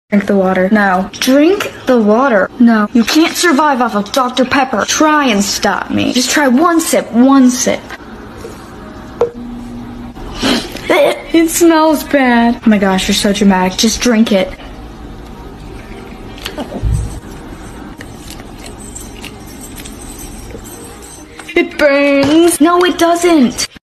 Drink the water. No. Drink the water. No. You can't survive off of Dr. Pepper. Try and stop me. Just try one sip. One sip. It smells bad. Oh my gosh, you're so dramatic. Just drink it. It burns. No, it doesn't.